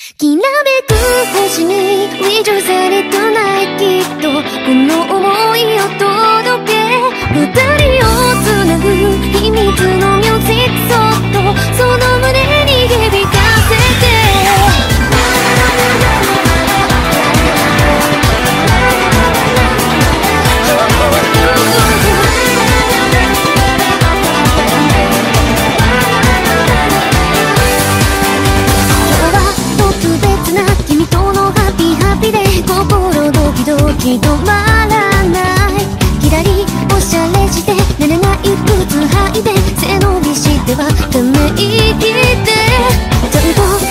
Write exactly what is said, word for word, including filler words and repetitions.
きらめく星にウィジョされたないきっとこの想いを届け二人をつなぐ秘密のミュージックそっとその胸に響かせて止まらない左おしゃれして慣れない靴履いて背伸びしてはため息でちゃんと